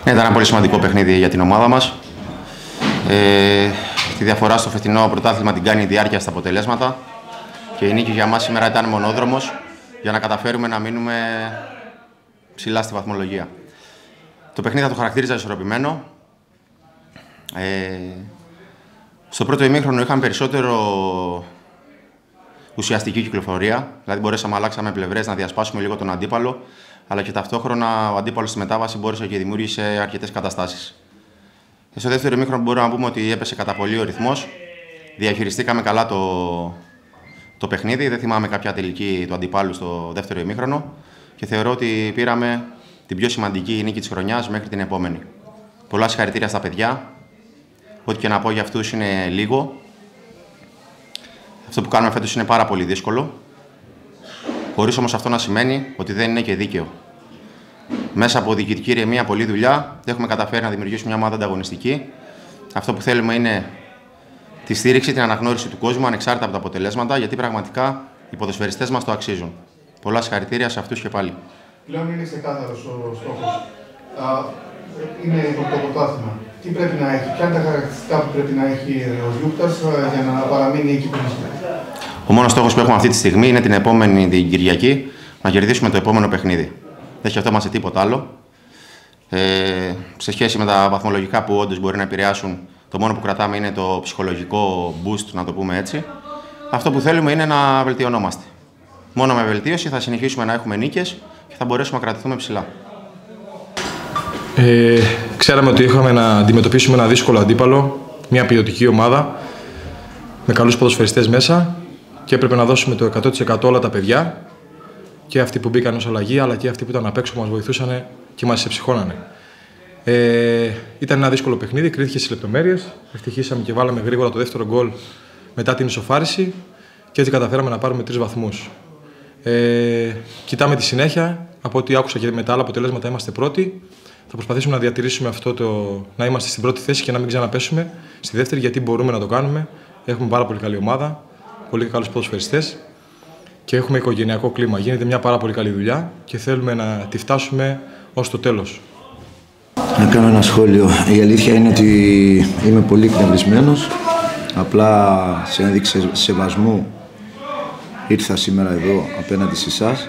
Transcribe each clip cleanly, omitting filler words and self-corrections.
Ναι, ήταν ένα πολύ σημαντικό παιχνίδι για την ομάδα μας. Τη διαφορά στο φετινό πρωτάθλημα την κάνει η διάρκεια στα αποτελέσματα και η νίκη για μας σήμερα ήταν μονόδρομος για να καταφέρουμε να μείνουμε ψηλά στη βαθμολογία. Το παιχνίδι θα το χαρακτήριζα ισορροπημένο. Στο πρώτο ημίχρονο είχαμε περισσότερο ουσιαστική κυκλοφορία, δηλαδή μπορέσαμε να αλλάξαμε πλευρές, να διασπάσουμε λίγο τον αντίπαλο, αλλά και ταυτόχρονα ο αντίπαλος στη μετάβαση μπόρεσε και δημιούργησε αρκετές καταστάσεις. Στο δεύτερο ημίχρονο μπορούμε να πούμε ότι έπεσε κατά πολύ ο ρυθμός. Διαχειριστήκαμε καλά το παιχνίδι. Δεν θυμάμαι κάποια τελική του αντιπάλου στο δεύτερο ημίχρονο και θεωρώ ότι πήραμε την πιο σημαντική νίκη της χρονιάς μέχρι την επόμενη. Πολλά συγχαρητήρια στα παιδιά. Ό,τι και να πω για αυτούς είναι λίγο. Αυτό που κάνουμε φέτος είναι πάρα πολύ δύσκολο. Χωρίς όμως αυτό να σημαίνει ότι δεν είναι και δίκαιο. Μέσα από διοικητική ηρεμία, πολλή δουλειά, έχουμε καταφέρει να δημιουργήσουμε μια ομάδα ανταγωνιστική. Αυτό που θέλουμε είναι τη στήριξη, την αναγνώριση του κόσμου, ανεξάρτητα από τα αποτελέσματα, γιατί πραγματικά οι ποδοσφαιριστές μας το αξίζουν. Πολλά συγχαρητήρια σε αυτούς και πάλι. Πλέον είναι ξεκάθαρος ο στόχος. Είναι το πρωτάθλημα. Τι πρέπει να έχει, ποια είναι τα χαρακτηριστικά που πρέπει να έχει ο Γιούκτας για να παραμείνει εκεί που βρίσκεται? Ο μόνος στόχος που έχουμε αυτή τη στιγμή είναι την επόμενη την Κυριακή να κερδίσουμε το επόμενο παιχνίδι. Δεν σκεφτόμαστε τίποτα άλλο. Σε σχέση με τα βαθμολογικά που όντως μπορεί να επηρεάσουν, το μόνο που κρατάμε είναι το ψυχολογικό boost, να το πούμε έτσι. Αυτό που θέλουμε είναι να βελτιωνόμαστε. Μόνο με βελτίωση θα συνεχίσουμε να έχουμε νίκες και θα μπορέσουμε να κρατηθούμε ψηλά. Ξέραμε ότι είχαμε να αντιμετωπίσουμε ένα δύσκολο αντίπαλο, μια ποιοτική ομάδα με καλούς ποδοσφαιριστές μέσα και έπρεπε να δώσουμε το 100% όλα τα παιδιά, και αυτοί που μπήκαν ως αλλαγή αλλά και αυτοί που ήταν απ' έξω που μας βοηθούσαν και μας εψυχώνανε. Ήταν ένα δύσκολο παιχνίδι, κρίθηκε στις λεπτομέρειες. Ευτυχήσαμε και βάλαμε γρήγορα το δεύτερο γκολ μετά την ισοφάριση και έτσι καταφέραμε να πάρουμε 3 βαθμούς. Κοιτάμε τη συνέχεια. Από ό,τι άκουσα και με τα άλλα αποτελέσματα είμαστε πρώτοι. Θα προσπαθήσουμε να διατηρήσουμε αυτό να είμαστε στην πρώτη θέση και να μην ξαναπέσουμε στη δεύτερη, γιατί μπορούμε να το κάνουμε. Έχουμε πάρα πολύ καλή ομάδα, πολύ καλούς ποδοσφαιριστές και έχουμε οικογενειακό κλίμα. Γίνεται μια πάρα πολύ καλή δουλειά και θέλουμε να τη φτάσουμε ως το τέλος. Να κάνω ένα σχόλιο. Η αλήθεια είναι ότι είμαι πολύ εκνευρισμένος. Απλά σε ένδειξη σεβασμού ήρθα σήμερα εδώ απέναντι σε εσάς.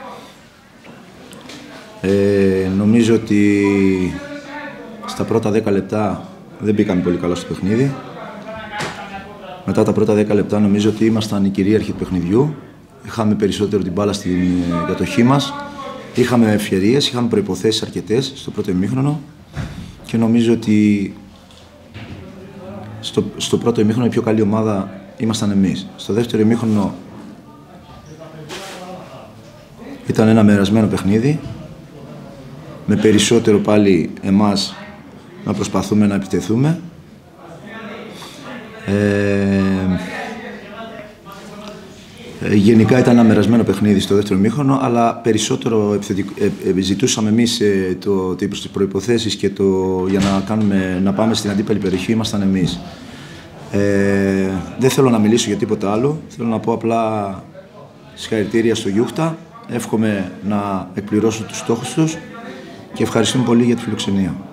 Νομίζω ότι στα πρώτα 10 λεπτά δεν μπήκαμε πολύ καλά στο παιχνίδι. Μετά τα πρώτα 10 λεπτά νομίζω ότι ήμασταν οι κυρίαρχοι του παιχνιδιού. Είχαμε περισσότερο την μπάλα στην κατοχή μας. Είχαμε ευκαιρίες, είχαμε προϋποθέσεις αρκετές στο πρώτο ημίχρονο και νομίζω ότι στο πρώτο ημίχρονο η πιο καλή ομάδα ήμασταν εμείς. Στο δεύτερο ημίχρονο ήταν ένα μοιρασμένο παιχνίδι με περισσότερο πάλι εμάς να προσπαθούμε να επιτεθούμε. Γενικά ήταν ένα μοιρασμένο παιχνίδι στο δεύτερο ημίχρονο, αλλά περισσότερο ζητούσαμε εμείς τις προϋποθέσεις και για να πάμε στην αντίπαλη περιοχή ήμασταν εμείς. Δεν θέλω να μιλήσω για τίποτα άλλο, θέλω να πω απλά συγχαρητήρια στο Γιούχτα, εύχομαι να εκπληρώσουν τους στόχους τους και ευχαριστούμε πολύ για τη φιλοξενία.